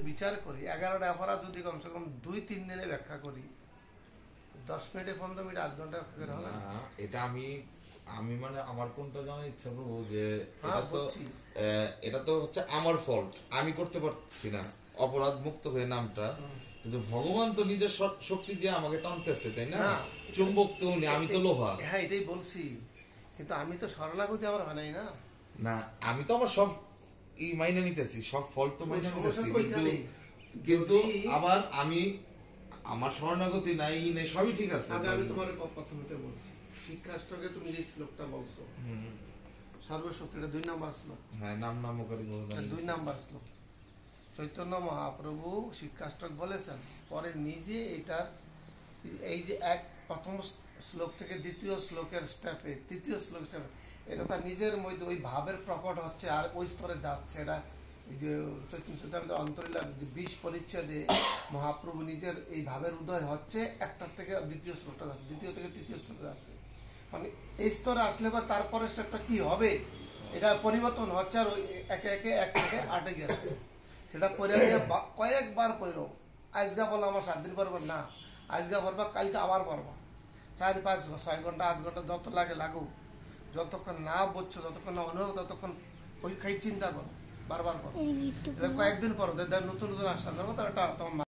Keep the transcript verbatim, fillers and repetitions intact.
বিচার করি এগারোটা অপরাধ যদি কমসে কম দুই তিন দিনে ব্যাখ্যা করি দশ মিনিটে পনেরো মিনিট আধ ঘন্টা হবে না। এটা আমি আমি মানে আমার কোনটা জানার ইচ্ছা করবো যে হ্যাঁ, এটা তো এটা তো হচ্ছে আমার ফল্ট, আমি করতে পারছি না অপরাধ মুক্ত হয়ে নামটা, কিন্তু ভগবান তো নিজের শক্তি দিয়ে আমাকে টানতেছে, তাই না? চুম্বক তো উনি, আমি তো লোহা। হ্যাঁ এটাই বলছি, কিন্তু আমি তো শরণাগতি আমার হয় নাই না। না আমি তো আমার সব ই মাইনে নিতেছি, সব ফল্ট তো মাইনে নিতেছি, কিন্তু কিন্তু আবার আমি আমার শরণাগতি নাই নেই সবই ঠিক আছে। আমি তোমার প্রথমে বলছি শিক্ষাষ্টকে তুমি যে শ্লোকটা বলছো সর্বশক্তিটা দুই নাম্বার শ্লোক। হ্যাঁ, নাম নামকারী দুই নাম্বার শ্লোক চৈতন্য মহাপ্রভু শিক্ষাষ্টক বলেছেন, পরে নিজে এটার এই যে এক প্রথম শ্লোক থেকে দ্বিতীয় শ্লোকের স্টেপে তৃতীয় শ্লোক স্টেপে এটা তার নিজের মধ্যে ওই ভাবের প্রকট হচ্ছে আর ওই স্তরে যাচ্ছে। এটা যে চৈতন্য অন্তরীলার যে বিশ পরিচ্ছেদে মহাপ্রভু নিজের এই ভাবের উদয় হচ্ছে, একটার থেকে দ্বিতীয় শ্লোকটা যাচ্ছে, দ্বিতীয় থেকে তৃতীয় শ্লোকে যাচ্ছে, মানে এই স্তরে আসলে বা তারপরে স্টেপটা কি হবে এটা পরিবর্তন হচ্ছে আর ওই একে একে এক থেকে আটে গেছে। সেটা পরে কয়েকবার পড়ো, আজগা বলো আমার সাত দিন পরবার না, আজগা পড়বা কালকে আবার পড়বা, চার পাঁচ ছয় ঘন্টা আধ ঘন্টা যত লাগে লাগুক, যতক্ষণ না বুঝছো যতক্ষণ না অনুভব ততক্ষণ ওই খাই চিন্তা করো, বারবার করো, কয়েকদিন পর নতুন নতুন আশা করবো তো এটা তোমার